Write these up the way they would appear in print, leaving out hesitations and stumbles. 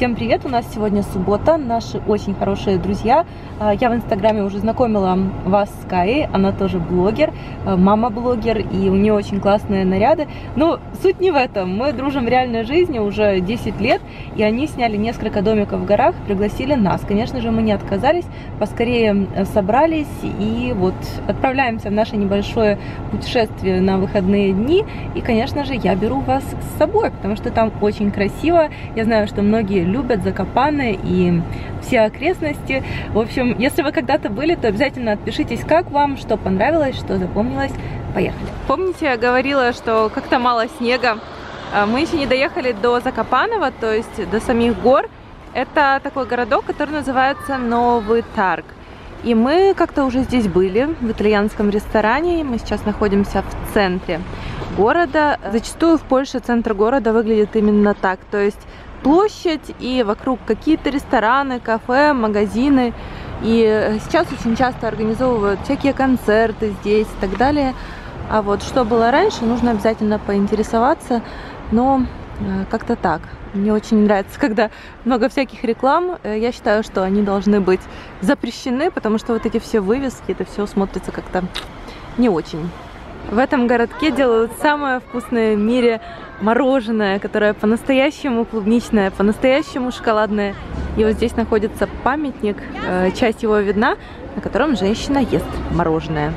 Всем привет! У нас сегодня суббота, наши очень хорошие друзья. Я в инстаграме уже знакомила вас с Каей, она тоже блогер, мама-блогер, и у нее очень классные наряды. Но суть не в этом, мы дружим в реальной жизни уже 10 лет, и они сняли несколько домиков в горах, пригласили нас. Конечно же, мы не отказались, поскорее собрались и вот отправляемся в наше небольшое путешествие на выходные дни. И, конечно же, я беру вас с собой, потому что там очень красиво. Я знаю, что многие любят Закопане и все окрестности. В общем, если вы когда-то были, то обязательно отпишитесь, как вам, что понравилось, что запомнилось. Поехали! Помните, я говорила, что как-то мало снега? Мы еще не доехали до Закопанова, то есть до самих гор. Это такой городок, который называется Новый Тарг. И мы как-то уже здесь были, в итальянском ресторане. Мы сейчас находимся в центре города. Зачастую в Польше центр города выглядит именно так. То есть площадь и вокруг какие-то рестораны, кафе, магазины. И сейчас очень часто организовывают всякие концерты здесь и так далее. А вот что было раньше, нужно обязательно поинтересоваться. Но как-то так. Мне очень нравится, когда много всяких реклам. Я считаю, что они должны быть запрещены, потому что вот эти все вывески, это все смотрится как-то не очень. В этом городке делают самое вкусное в мире мороженое, которое по-настоящему клубничное, по-настоящему шоколадное. И вот здесь находится памятник, часть его видна, на котором женщина ест мороженое.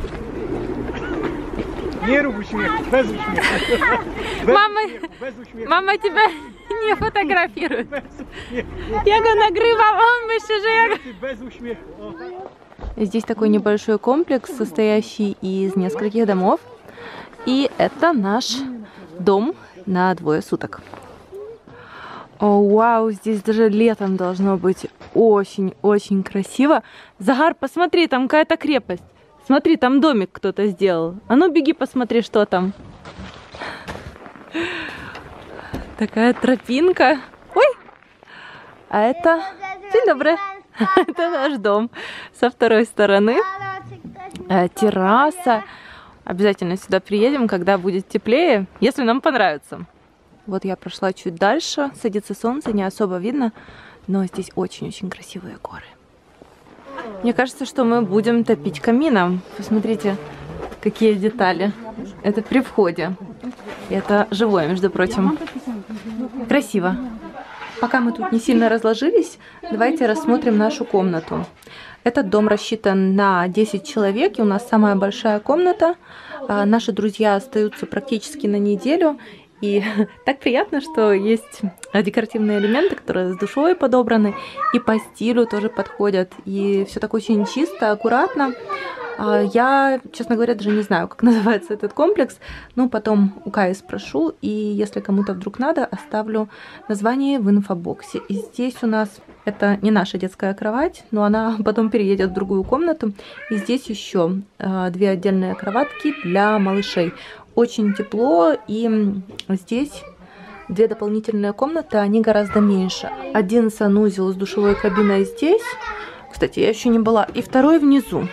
Не руб усмех, без усмеха. Мама тебя не фотографирует. Я го нагрывала, он же без усмеха. Здесь такой небольшой комплекс, состоящий из нескольких домов. И это наш дом на 2 суток. О, вау, здесь даже летом должно быть очень-очень красиво. Загар, посмотри, там какая-то крепость. Смотри, там домик кто-то сделал. А ну беги, посмотри, что там. Такая тропинка. Ой! А это... День добрый. Это наш дом. Со второй стороны терраса. Обязательно сюда приедем, когда будет теплее, если нам понравится. Вот я прошла чуть дальше. Садится солнце, не особо видно. Но здесь очень-очень красивые горы. Мне кажется, что мы будем топить камином. Посмотрите, какие детали. Это при входе. Это живое, между прочим. Красиво. Пока мы тут не сильно разложились, давайте рассмотрим нашу комнату. Этот дом рассчитан на 10 человек, и у нас самая большая комната. Наши друзья остаются практически на неделю. И так приятно, что есть декоративные элементы, которые с душой подобраны, и по стилю тоже подходят. И все так очень чисто, аккуратно. Я, честно говоря, даже не знаю, как называется этот комплекс. Но потом у Каи спрошу, и если кому-то вдруг надо, оставлю название в инфобоксе. И здесь у нас, это не наша детская кровать, но она потом переедет в другую комнату. И здесь еще 2 отдельные кроватки для малышей. Очень тепло, и здесь 2 дополнительные комнаты, они гораздо меньше. Один санузел с душевой кабиной здесь. Кстати, я еще не была. И второй внизу.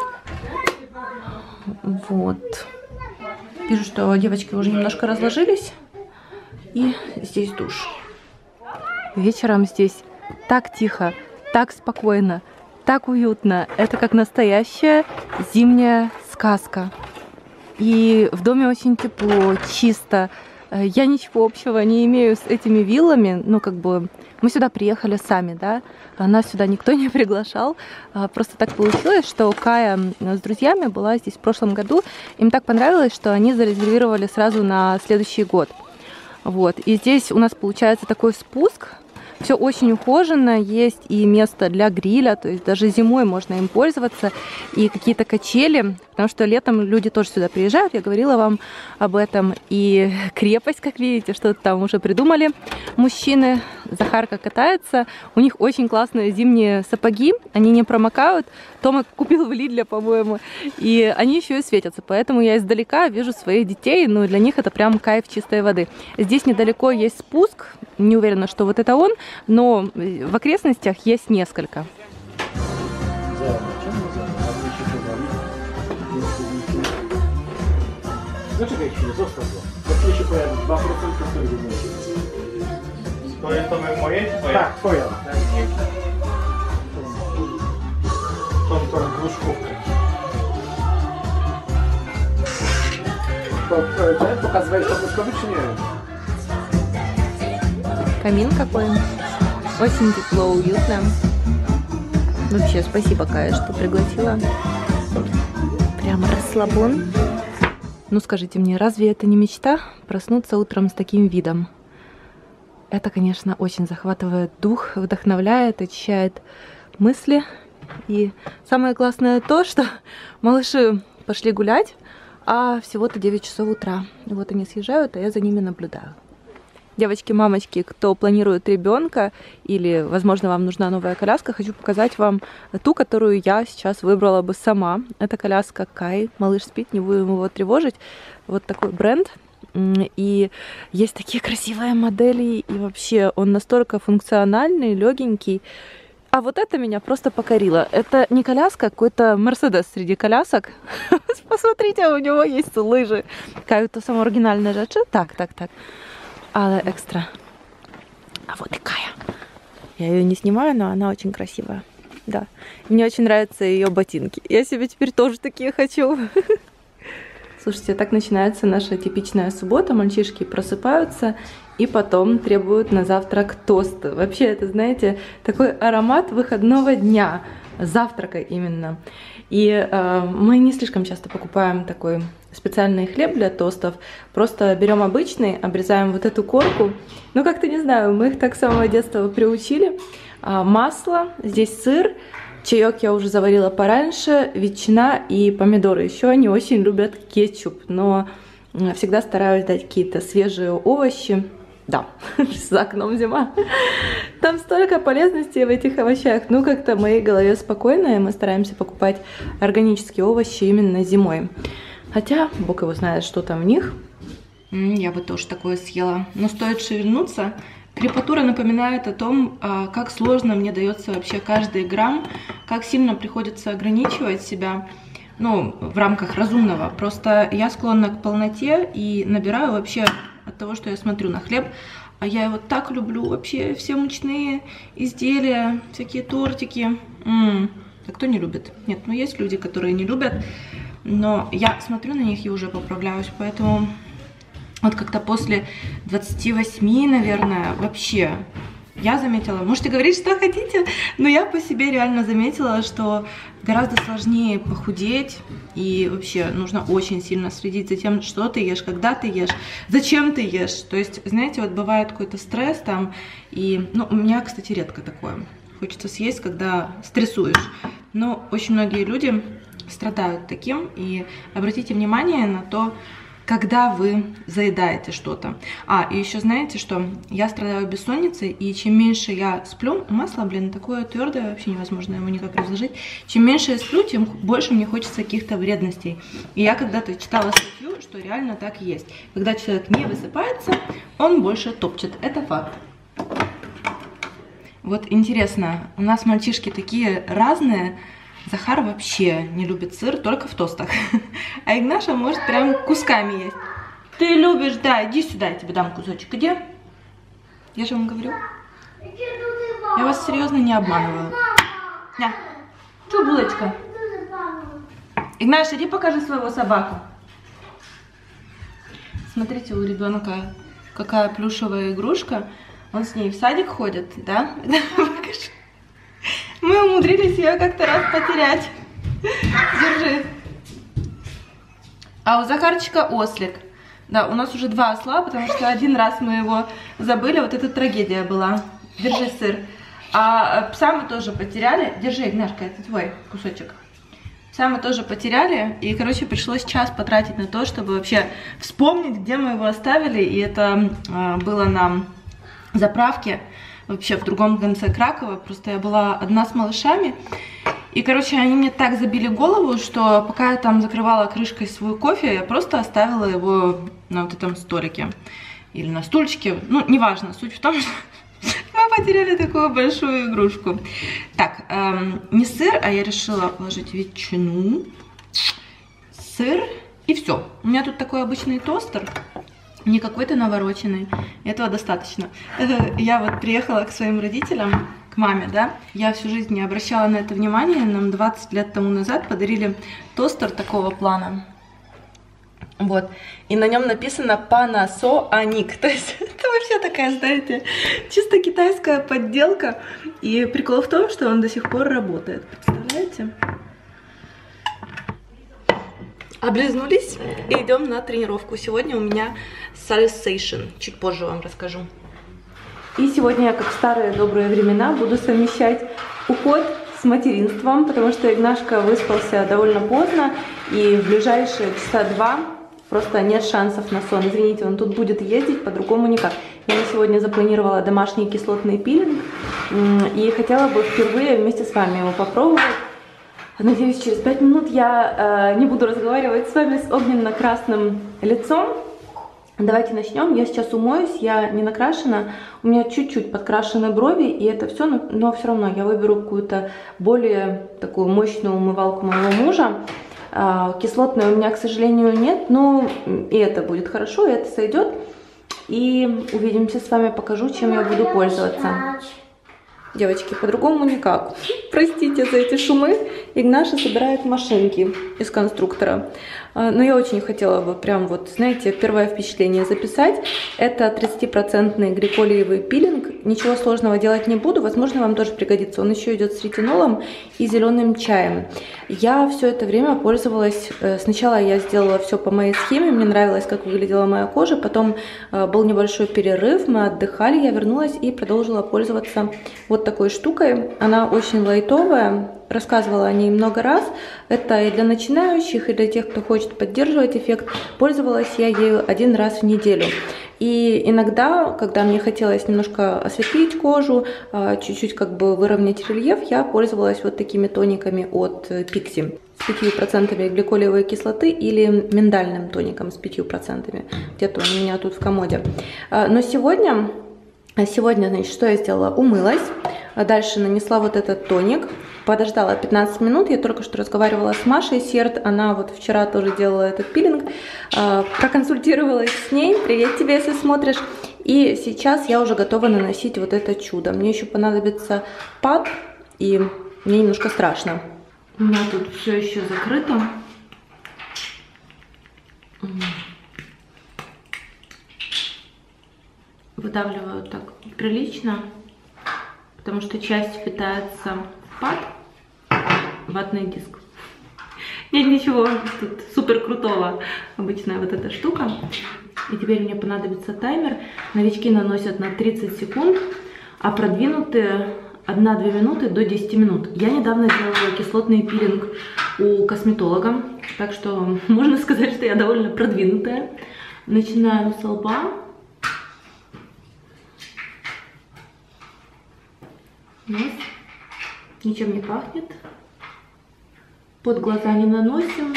Вот. Вижу, что девочки уже немножко разложились. И здесь душ. Вечером здесь так тихо, так спокойно, так уютно. Это как настоящая зимняя сказка. И в доме очень тепло, чисто. Я ничего общего не имею с этими виллами. Ну, как бы, мы сюда приехали сами, да. Нас сюда никто не приглашал. Просто так получилось, что Кая с друзьями была здесь в прошлом году. Им так понравилось, что они зарезервировали сразу на следующий год. Вот. И здесь у нас получается такой спуск. Все очень ухоженно, есть и место для гриля, то есть даже зимой можно им пользоваться, и какие-то качели, потому что летом люди тоже сюда приезжают, я говорила вам об этом, и крепость, как видите, что-то там уже придумали мужчины. Захарка катается, у них очень классные зимние сапоги, они не промокают, Тома купил в Лидле, по-моему, и они еще и светятся, поэтому я издалека вижу своих детей, ну для них это прям кайф чистой воды. Здесь недалеко есть спуск, не уверена, что вот это он, но в окрестностях есть несколько. Zaczekaj chwilę, zostaw go. Za chwilę się pojawi 2%, który wymyśli. To moje czy twoje? Tak, twoja. Tą gruszkówkę. Pokazywałeś to Błyskowi, czy nie? Камин какой. Очень тепло, уютно. Вообще, спасибо, Кая, что пригласила. Прям расслабон. Ну скажите мне, разве это не мечта проснуться утром с таким видом? Это, конечно, очень захватывает дух, вдохновляет, очищает мысли. И самое классное то, что малыши пошли гулять, а всего-то 9 часов утра. И вот они съезжают, а я за ними наблюдаю. Девочки, мамочки, кто планирует ребенка или, возможно, вам нужна новая коляска, хочу показать вам ту, которую я сейчас выбрала бы сама. Это коляска Кай. Малыш спит, не будем его тревожить. Вот такой бренд. И есть такие красивые модели, и вообще он настолько функциональный, легенький. А вот это меня просто покорило. Это не коляска, какой-то Мерседес среди колясок. Посмотрите, у него есть лыжи. Кай, это самая оригинальная rzeczy. Так. Але экстра. А вот и Кая. Я ее не снимаю, но она очень красивая. Да. Мне очень нравятся ее ботинки. Я себе теперь тоже такие хочу. Слушайте, так начинается наша типичная суббота. Мальчишки просыпаются и потом требуют на завтрак тосты. Вообще, это, знаете, такой аромат выходного дня. Завтрака именно. И мы не слишком часто покупаем такой специальный хлеб для тостов. Просто берем обычный, обрезаем вот эту корку. Ну, как-то не знаю, мы их так с самого детства приучили. Масло, здесь сыр, чаек я уже заварила пораньше, ветчина и помидоры. Еще они очень любят кетчуп, но всегда стараюсь дать какие-то свежие овощи. Да, за окном зима. Там столько полезностей в этих овощах. Ну, как-то в моей голове спокойно, и мы стараемся покупать органические овощи именно зимой. Хотя, бог его знает, что там в них. Я бы тоже такое съела. Но стоит шевельнуться. Крепатура напоминает о том, как сложно мне дается вообще каждый грамм, как сильно приходится ограничивать себя, ну, в рамках разумного. Просто я склонна к полноте и набираю вообще от того, что я смотрю на хлеб. А я его так люблю, вообще все мучные изделия, всякие тортики. А кто не любит? Нет, ну есть люди, которые не любят. Но я смотрю на них и уже поправляюсь, поэтому вот как-то после 28, наверное, вообще я заметила, можете говорить, что хотите, но я по себе реально заметила, что гораздо сложнее похудеть, и вообще нужно очень сильно следить за тем, что ты ешь, когда ты ешь, зачем ты ешь. То есть, знаете, вот бывает какой-то стресс там, и, ну, у меня, кстати, редко такое. Хочется съесть, когда стрессуешь. Но очень многие люди страдают таким, и обратите внимание на то, когда вы заедаете что-то. И еще знаете, что я страдаю бессонницей, и чем меньше я сплю, масло, блин, такое твердое, вообще невозможно его никак разложить, чем меньше я сплю, тем больше мне хочется каких-то вредностей. И я когда-то читала статью, что реально так есть. Когда человек не высыпается, он больше топчет. Это факт. Вот интересно, у нас мальчишки такие разные. Захар вообще не любит сыр, только в тостах. А Игнаша может прям кусками есть. Ты любишь, да, иди сюда, я тебе дам кусочек. Где? Я же вам говорю. Я вас серьезно не обманываю. На. Что, булочка? Игнаша, иди покажи своего собаку. Смотрите, у ребенка какая плюшевая игрушка. Он с ней в садик ходит, да? Покажи. Мы умудрились ее как-то раз потерять. Держи. А у Захарчика ослик. Да, у нас уже 2 осла, потому что один раз мы его забыли. Вот это трагедия была. Держи сыр. А пса мы тоже потеряли. Держи, Игнашка, это твой кусочек. Пса мы тоже потеряли. И, короче, пришлось час потратить на то, чтобы вообще вспомнить, где мы его оставили. И это было на заправке. Вообще в другом конце Кракова, просто я была одна с малышами, и, короче, они мне так забили голову, что пока я там закрывала крышкой свой кофе, я просто оставила его на вот этом столике, или на стульчике, ну, неважно, суть в том, что мы потеряли такую большую игрушку. Так, не сыр, а я решила положить ветчину, сыр, и все. У меня тут такой обычный тостер, Не какой-то навороченный. Этого достаточно. Я вот приехала к своим родителям, к маме, да. Я всю жизнь не обращала на это внимания. Нам 20 лет тому назад подарили тостер такого плана. Вот. И на нем написано Panasonic. То есть это вообще такая, знаете, чисто китайская подделка. И прикол в том, что он до сих пор работает. Представляете? Облизнулись и идем на тренировку. Сегодня у меня Salsation. Чуть позже вам расскажу. И сегодня я, как в старые добрые времена, буду совмещать уход с материнством, потому что Игнашка выспался довольно поздно, и в ближайшие часа 2 просто нет шансов на сон. Извините, он тут будет ездить, по-другому никак. Я на сегодня запланировала домашний кислотный пилинг, и хотела бы впервые вместе с вами его попробовать. Надеюсь, через 5 минут я не буду разговаривать с вами с огненно-красным лицом. Давайте начнем. Я сейчас умоюсь, я не накрашена. У меня чуть-чуть подкрашены брови, и это все, но все равно я выберу какую-то более такую мощную умывалку моего мужа. Кислотной у меня, к сожалению, нет, но и это будет хорошо, и это сойдет. И увидимся с вами, покажу, чем я буду пользоваться. Девочки, по-другому никак. Простите за эти шумы. Игнаша собирает машинки из конструктора. Но я очень хотела бы прям вот, знаете, первое впечатление записать. Это 30% гликолиевый пилинг. Ничего сложного делать не буду. Возможно, вам тоже пригодится. Он еще идет с ретинолом и зеленым чаем. Я все это время пользовалась... Сначала я сделала все по моей схеме. Мне нравилось, как выглядела моя кожа. Потом был небольшой перерыв. Мы отдыхали. Я вернулась и продолжила пользоваться вот такой штукой. Она очень лайтовая. Рассказывала о ней много раз. Это и для начинающих, и для тех, кто хочет поддерживать эффект. Пользовалась я ею 1 раз в неделю. И иногда, когда мне хотелось немножко осветлить кожу, чуть-чуть как бы выровнять рельеф, я пользовалась вот такими тониками от Pixi с 5% гликолиевой кислоты или миндальным тоником с 5%. Где-то он у меня тут в комоде. Но сегодня, значит, что я сделала? Умылась, дальше нанесла вот этот тоник, подождала 15 минут. Я только что разговаривала с Машей Серд, она вот вчера тоже делала этот пилинг, проконсультировалась с ней. Привет тебе, если смотришь. И сейчас я уже готова наносить вот это чудо. Мне еще понадобится пад, и мне немножко страшно. У меня тут все еще закрыто. Выдавливаю так прилично, потому что часть впитается в пад, ватный диск. Нет ничего тут супер крутого, обычная вот эта штука. И теперь мне понадобится таймер. Новички наносят на 30 секунд, а продвинутые 1-2 минуты до 10 минут. Я недавно делала кислотный пилинг у косметолога, так что можно сказать, что я довольно продвинутая. Начинаю с лба. Нос. Ничем не пахнет. Под глаза не наносим.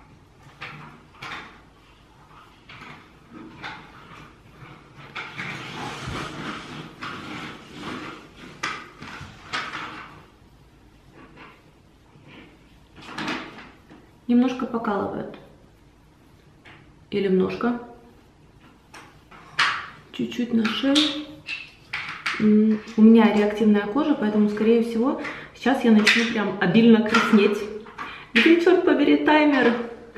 Немножко покалывает. Или немножко. Чуть-чуть на шею. У меня реактивная кожа, поэтому, скорее всего, сейчас я начну прям обильно краснеть. Где, черт побери, таймер?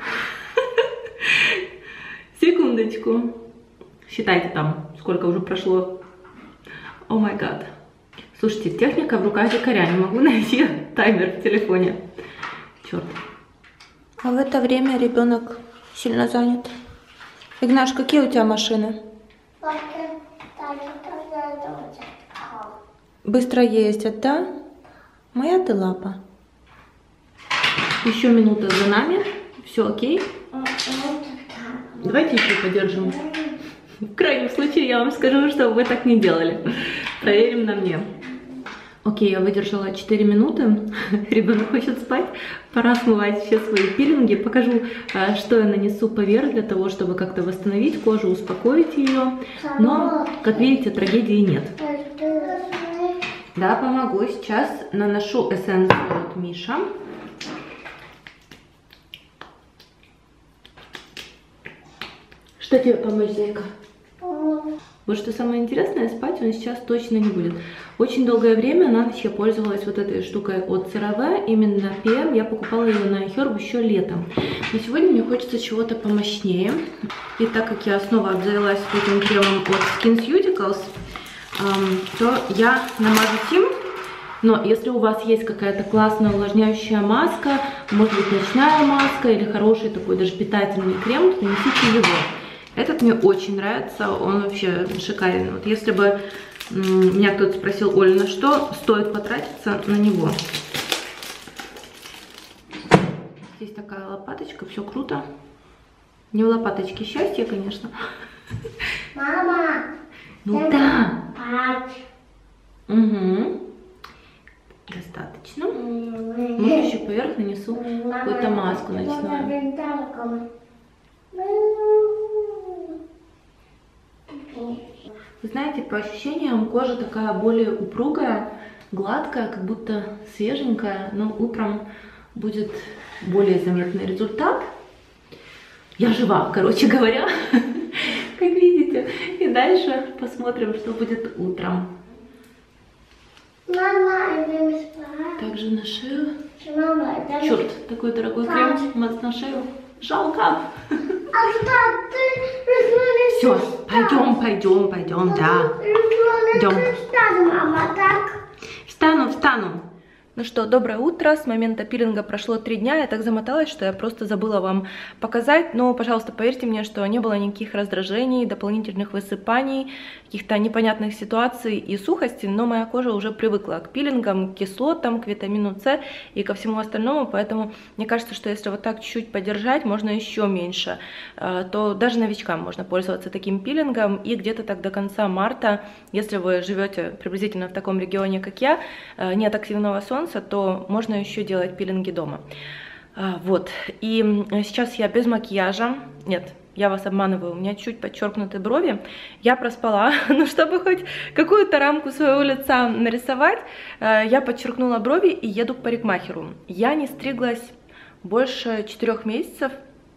Секундочку. Считайте там, сколько уже прошло. О май гад. Слушайте, техника в руках дикаря. Не могу найти таймер в телефоне. Черт. А в это время ребенок сильно занят. Игнаш, какие у тебя машины? Быстро ездят, да? Моя ты лапа. Еще минута за нами. Все окей. Давайте еще подержим. В крайнем случае я вам скажу, что вы так не делали. Проверим на мне. Окей, я выдержала 4 минуты. Ребенок хочет спать. Пора смывать все свои пилинги. Покажу, что я нанесу поверх для того, чтобы как-то восстановить кожу, успокоить ее. Но, как видите, трагедии нет. Да, помогу. Сейчас наношу эссенцию от Миша. Что тебе помочь, зайка? Вот что самое интересное, спать он сейчас точно не будет. Очень долгое время на ночь я пользовалась вот этой штукой от CeraVe, именно PM. Я покупала ее на iHerb еще летом. Но сегодня мне хочется чего-то помощнее. И так как я снова обзавелась этим кремом от SkinCeuticals, то я намажу им. Но если у вас есть какая-то классная увлажняющая маска, может быть ночная маска или хороший такой даже питательный крем, то носите его. Этот мне очень нравится, он вообще шикарен. Вот если бы меня кто-то спросил: Оль, на что стоит потратиться, на него. Здесь такая лопаточка, все круто. Не в лопаточке счастье, конечно. Мама! Ну да. Спать. Угу. Достаточно. Может, еще поверх нанесу какую-то маску ночную. Вы знаете, по ощущениям кожа такая более упругая, гладкая, как будто свеженькая, но утром будет более заметный результат. Я жива, короче говоря, как видите. И дальше посмотрим, что будет утром. Мама, иди спать. Также на шею. Мама, Черт, такой дорогой крем на шею. Жалко. Все, пойдем, да. Идем. Мама, так. Встану. Ну что, доброе утро. С момента пилинга прошло 3 дня. Я так замоталась, что я просто забыла вам показать. Но, пожалуйста, поверьте мне, что не было никаких раздражений, дополнительных высыпаний, каких-то непонятных ситуаций и сухости. Но моя кожа уже привыкла к пилингам, к кислотам, к витамину С и ко всему остальному. Поэтому мне кажется, что если вот так чуть-чуть подержать, можно еще меньше. То даже новичкам можно пользоваться таким пилингом. И где-то так до конца марта, если вы живете приблизительно в таком регионе, как я, нет активного солнца, то можно еще делать пилинги дома. Вот. И сейчас я без макияжа. Нет, я вас обманываю, у меня чуть подчеркнуты брови. Я проспала, но чтобы хоть какую-то рамку своего лица нарисовать, я подчеркнула брови и еду к парикмахеру. Я не стриглась больше 4 месяцев.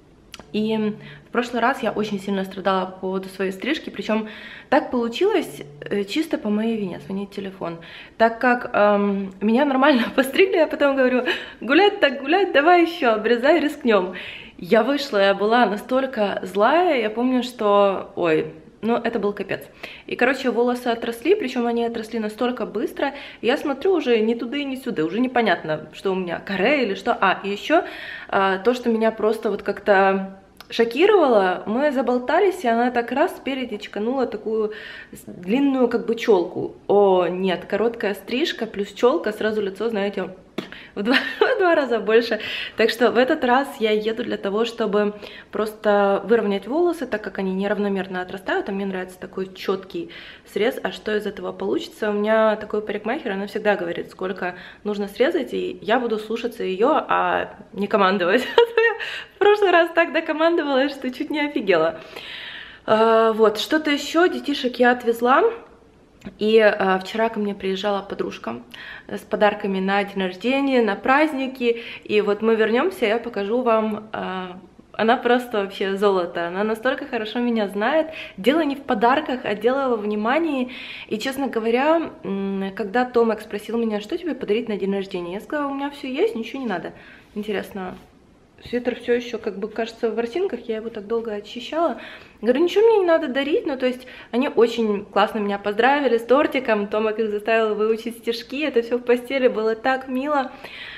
И в прошлый раз я очень сильно страдала по поводу своей стрижки, причем так получилось чисто по моей вине, звонит телефон. Так как меня нормально постригли, я потом говорю: гулять так гулять, давай еще, обрезай, рискнем. Я вышла, я была настолько злая, я помню, что, ну, это был капец. И, короче, волосы отросли, причем они отросли настолько быстро, я смотрю уже ни туда и ни сюда, уже непонятно, что у меня, каре или что. И еще то, что меня просто вот как-то шокировало, мы заболтались, и она так раз спереди чканула такую длинную как бы челку. О, нет, короткая стрижка плюс челка, сразу лицо, знаете, в два раза больше. Так что в этот раз я еду для того, чтобы просто выровнять волосы, так как они неравномерно отрастают, а мне нравится такой четкий срез. А что из этого получится? У меня такой парикмахер, она всегда говорит, сколько нужно срезать, и я буду слушаться ее, а не командовать. В прошлый раз так докомандовала, что чуть не офигела. Вот, что-то еще, детишек я отвезла. И вчера ко мне приезжала подружка с подарками на день рождения, на праздники. И вот мы вернемся, я покажу вам. Она просто вообще золото. Она настолько хорошо меня знает. Дело не в подарках, а дело во внимании. И, честно говоря, когда Томик спросил меня, что тебе подарить на день рождения, я сказала: у меня все есть, ничего не надо. Интересно, свитер все еще, как бы, кажется, в ворсинках, я его так долго очищала. Говорю, ничего мне не надо дарить, ну, то есть, они очень классно меня поздравили с тортиком, Томик их заставил выучить стишки, это все в постели, было так мило,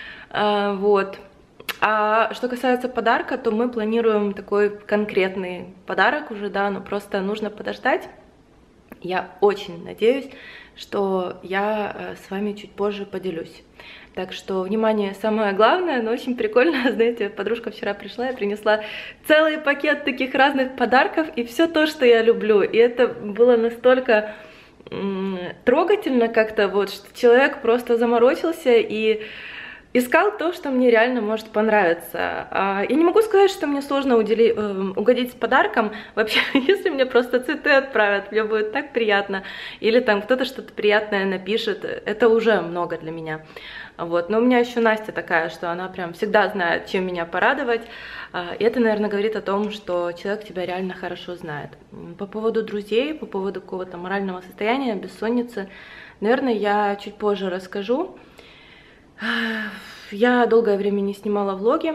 вот. А что касается подарка, то мы планируем такой конкретный подарок уже, да, но просто нужно подождать. Я очень надеюсь, что я с вами чуть позже поделюсь. Так что, внимание, самое главное, но очень прикольно, знаете, подружка вчера пришла и принесла целый пакет таких разных подарков, и все то, что я люблю. И это было настолько трогательно как-то, вот, что человек просто заморочился и Искал то, что мне реально может понравиться. Я не могу сказать, что мне сложно угодить с подарком. Вообще, если мне просто цветы отправят, мне будет так приятно. Или там кто-то что-то приятное напишет, это уже много для меня. Вот. Но у меня еще Настя такая, что она прям всегда знает, чем меня порадовать. И это, наверное, говорит о том, что человек тебя реально хорошо знает. По поводу друзей, по поводу какого-то морального состояния, бессонницы, наверное, я чуть позже расскажу. Я долгое время не снимала влоги.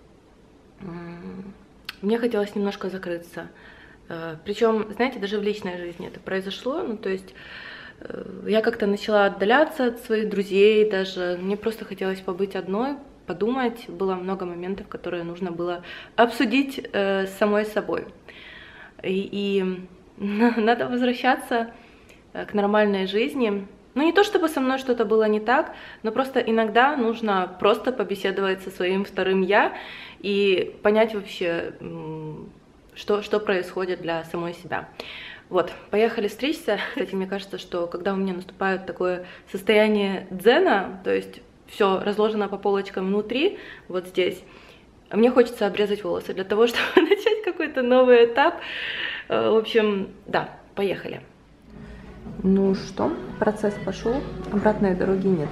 Мне хотелось немножко закрыться. Причем, знаете, даже в личной жизни это произошло. Ну, то есть я как-то начала отдаляться от своих друзей, даже мне просто хотелось побыть одной, подумать. Было много моментов, которые нужно было обсудить с самой собой. И надо возвращаться к нормальной жизни. Ну, не то чтобы со мной что-то было не так, но просто иногда нужно просто побеседовать со своим вторым «я» и понять вообще, что происходит для самой себя. Вот, поехали стричься. Кстати, мне кажется, что когда у меня наступает такое состояние дзена, то есть все разложено по полочкам внутри, вот здесь, мне хочется обрезать волосы для того, чтобы начать какой-то новый этап. В общем, да, поехали. Ну что, процесс пошел, обратной дороги нет.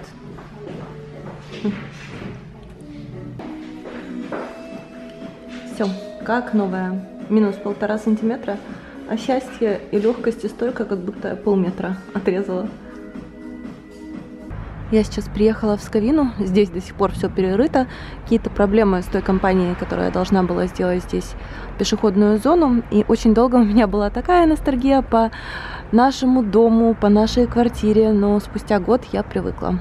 Все, как новая, минус 1,5 сантиметра. А счастье и легкости столько, как будто я полметра отрезала. Я сейчас приехала в Сковину, здесь до сих пор все перерыто. Какие-то проблемы с той компанией, которая должна была сделать здесь пешеходную зону. И очень долго у меня была такая ностальгия по нашему дому, по нашей квартире. Но спустя год я привыкла.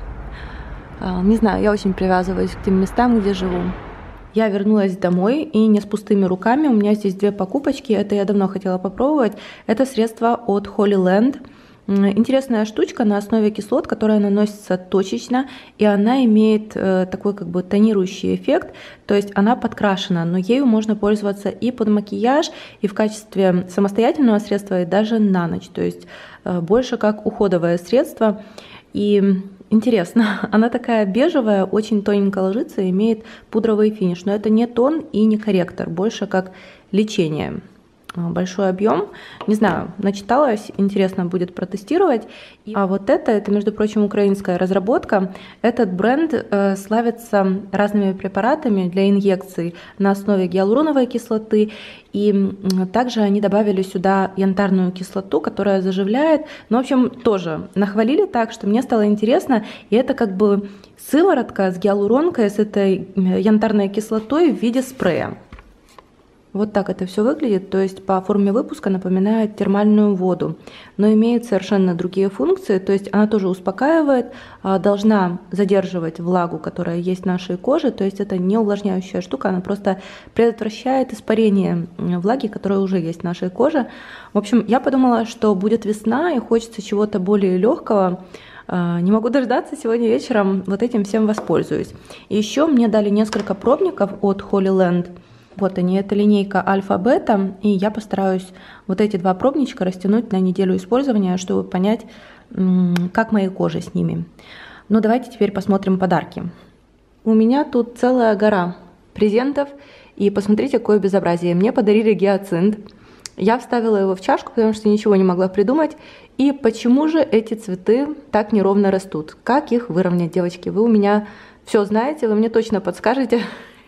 Не знаю, я очень привязываюсь к тем местам, где живу. Я вернулась домой и не с пустыми руками. У меня здесь две покупочки. Это я давно хотела попробовать. Это средство от Holy Land. Интересная штучка на основе кислот, которая наносится точечно, и она имеет такой как бы тонирующий эффект, то есть она подкрашена, но ею можно пользоваться и под макияж, и в качестве самостоятельного средства, и даже на ночь, то есть больше как уходовое средство. И интересно, она такая бежевая, очень тоненько ложится и имеет пудровый финиш, но это не тон и не корректор, больше как лечение. Большой объем, не знаю, начиталась, интересно будет протестировать. А вот это, между прочим, украинская разработка. Этот бренд славится разными препаратами для инъекций на основе гиалуроновой кислоты, и также они добавили сюда янтарную кислоту, которая заживляет. Ну, в общем, тоже нахвалили так, что мне стало интересно, и это как бы сыворотка с гиалуронкой, с этой янтарной кислотой в виде спрея. Вот так это все выглядит, то есть по форме выпуска напоминает термальную воду, но имеет совершенно другие функции, то есть она тоже успокаивает, должна задерживать влагу, которая есть в нашей коже, то есть это не увлажняющая штука, она просто предотвращает испарение влаги, которая уже есть в нашей коже. В общем, я подумала, что будет весна и хочется чего-то более легкого. Не могу дождаться, сегодня вечером вот этим всем воспользуюсь. И еще мне дали несколько пробников от Holy Land. Вот они, это линейка альфа-бета, и я постараюсь вот эти два пробничка растянуть на неделю использования, чтобы понять, как моей коже с ними. Ну, давайте теперь посмотрим подарки. У меня тут целая гора презентов, и посмотрите, какое безобразие. Мне подарили гиацинт. Я вставила его в чашку, потому что ничего не могла придумать. И почему же эти цветы так неровно растут? Как их выровнять, девочки? Вы у меня все знаете, вы мне точно подскажете.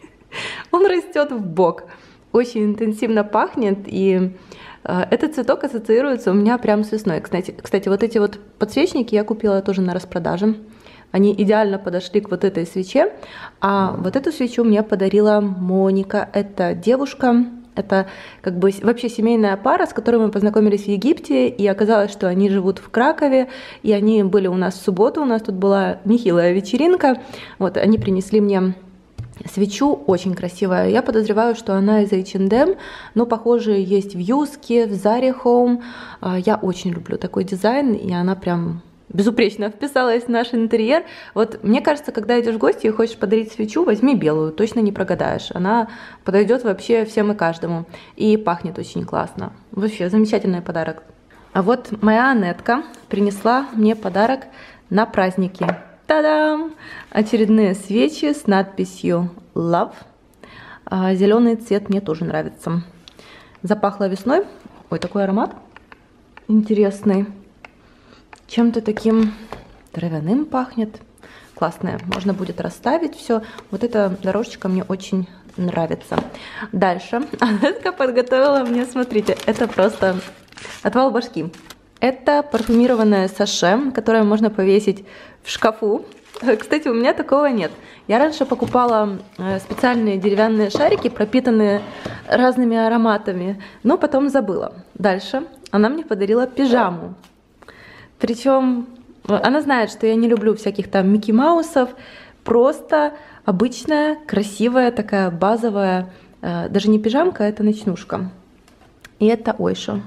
Он растет в бок, очень интенсивно пахнет, и этот цветок ассоциируется у меня прям с весной. Кстати, вот эти вот подсвечники я купила тоже на распродаже. Они идеально подошли к вот этой свече, а вот эту свечу мне подарила Моника. Это девушка, это как бы вообще семейная пара, с которой мы познакомились в Египте, и оказалось, что они живут в Кракове, и они были у нас в субботу, у нас тут была нехилая вечеринка. Вот, они принесли мне свечу, очень красивая. Я подозреваю, что она из H&M, но похожие есть в Юске, в Zara Home. Я очень люблю такой дизайн, и она прям безупречно вписалась в наш интерьер. Вот мне кажется, когда идешь в гости и хочешь подарить свечу, возьми белую, точно не прогадаешь. Она подойдет вообще всем и каждому. И пахнет очень классно. Вообще замечательный подарок. А вот моя Анетка принесла мне подарок на праздники. Та-дам! Очередные свечи с надписью Love. Зеленый цвет мне тоже нравится. Запахло весной. Ой, такой аромат интересный. Чем-то таким травяным пахнет. Классная. Можно будет расставить все. Вот эта дорожечка мне очень нравится. Дальше. Анетка подготовила мне, смотрите, это просто отвал башки. Это парфюмированное саше, которое можно повесить в шкафу. Кстати, у меня такого нет. Я раньше покупала специальные деревянные шарики, пропитанные разными ароматами, но потом забыла. Дальше она мне подарила пижаму. Причем она знает, что я не люблю всяких там Микки Маусов. Просто обычная, красивая, такая базовая, даже не пижамка, это ночнушка. И это ойшо.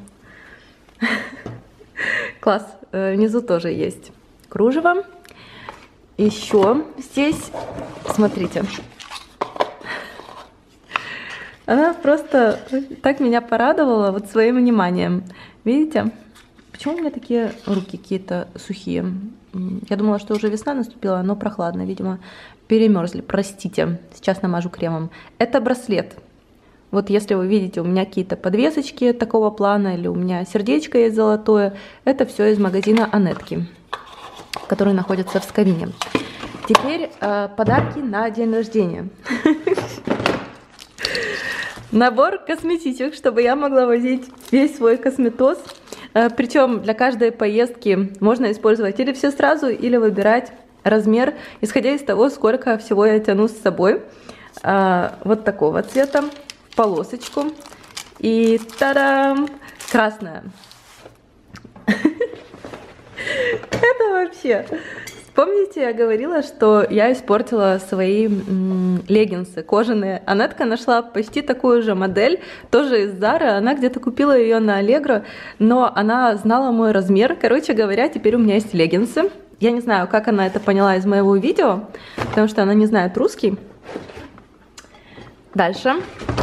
Класс. Внизу тоже есть кружево. Еще здесь, смотрите, она просто так меня порадовала вот своим вниманием. Видите? Почему у меня такие руки какие-то сухие? Я думала, что уже весна наступила, но прохладно, видимо, перемерзли. Простите, сейчас намажу кремом. Это браслет. Вот если вы видите, у меня какие-то подвесочки такого плана, или у меня сердечко есть золотое, это все из магазина Анетки, который находится в Сковине. Теперь подарки на день рождения. Набор косметичек, чтобы я могла возить весь свой косметоз. Причем для каждой поездки можно использовать или все сразу, или выбирать размер, исходя из того, сколько всего я тяну с собой. Вот такого цвета, в полосочку. И та-дам! Красная. Это вообще... Помните, я говорила, что я испортила свои леггинсы кожаные. Анетка нашла почти такую же модель, тоже из Zara. Она где-то купила ее на Allegro, но она знала мой размер. Короче говоря, теперь у меня есть леггинсы. Я не знаю, как она это поняла из моего видео, потому что она не знает русский. Дальше.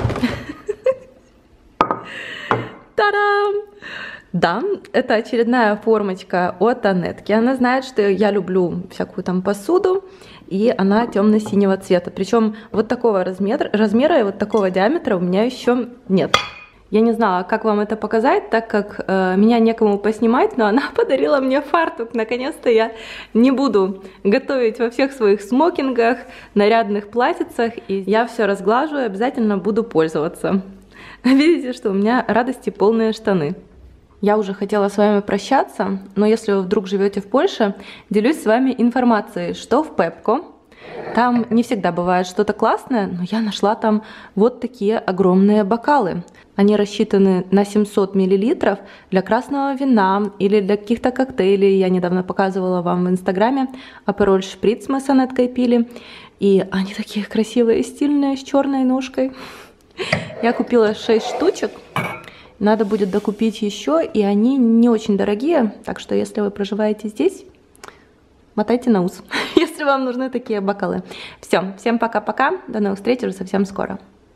Та-дам! Да, это очередная формочка от Анетки. Она знает, что я люблю всякую там посуду, и она темно-синего цвета. Причем вот такого размера и вот такого диаметра у меня еще нет. Я не знала, как вам это показать, так как меня некому поснимать, но она подарила мне фартук. Наконец-то я не буду готовить во всех своих смокингах, нарядных платьицах, и я все разглажу и обязательно буду пользоваться. Видите, что у меня радости полные штаны. Я уже хотела с вами прощаться, но если вы вдруг живете в Польше, делюсь с вами информацией, что в Пепко. Там не всегда бывает что-то классное, но я нашла там вот такие огромные бокалы. Они рассчитаны на 700 мл для красного вина или для каких-то коктейлей. Я недавно показывала вам в инстаграме Апероль Шприц мы с Анеткой пили. И они такие красивые, стильные, с черной ножкой. Я купила 6 штучек. Надо будет докупить еще, и они не очень дорогие, так что если вы проживаете здесь, мотайте на ус, если вам нужны такие бокалы. Все, всем пока-пока, до новых встреч уже совсем скоро.